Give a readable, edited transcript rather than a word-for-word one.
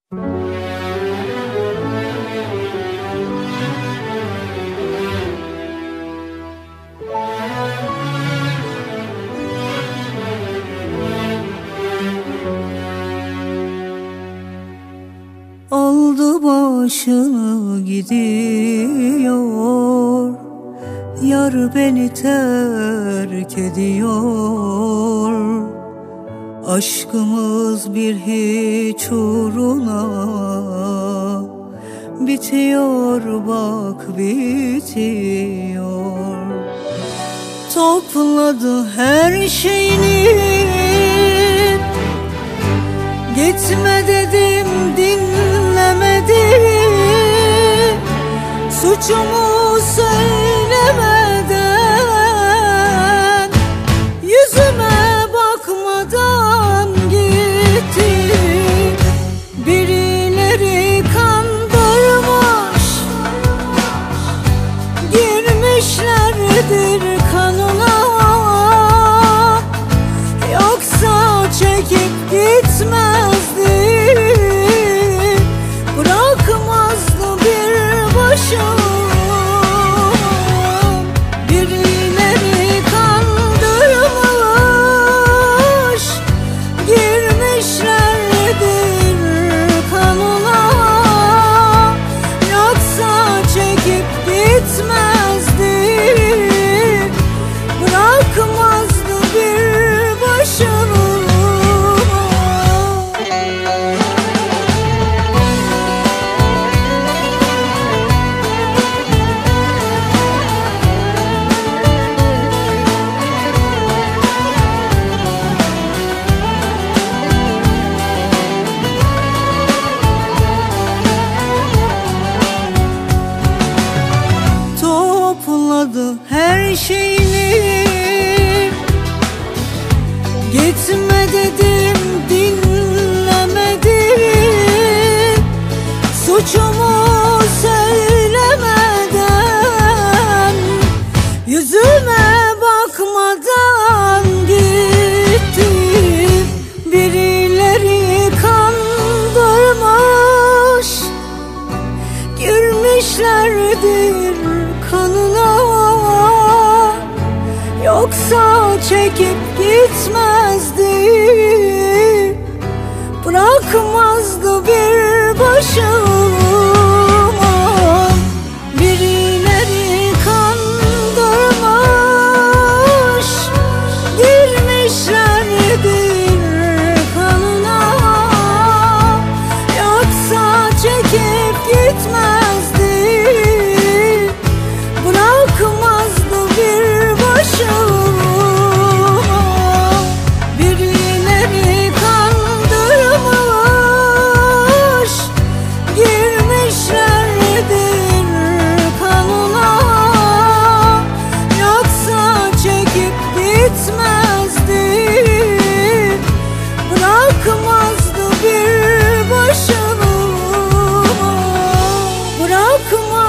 Aldı başını gidiyor, yar beni terk ediyor. Aşkımız bir hiç uğruna bitiyor, bak bitiyor. Topladı her şeyini, gitme dedim dinlemedi. Suçumu söylemeden, yüzüme bakmadan gitti. Birileri kandırmış, girmişlerdir kanına. Yoksa çekip gitmezdi, bırakmazdı bir başım. Birileri kandırmış, girmişlerdir kanına. Yoksa çekip gitmezdi, bırakmazdı bir başım. Topladı her şeyini, gitme dedim dinlemedi. Suçumu söylemeden, yüzüme bakmadan gitti. Birileri kandırmış, girmişlerdir kanına. Yoksa çekip gitmezdi, bırakmazdı bir başıma. Birileri kandırmış, girmişlerdir kanına. Yoksa çekip gitmezdi, bırakmazdı bir başıma. Birileri kandırmış, girmişlerdir kanına. Yoksa çekip gitmezdi, bırakmazdı bir başıma. Bırakmazdı.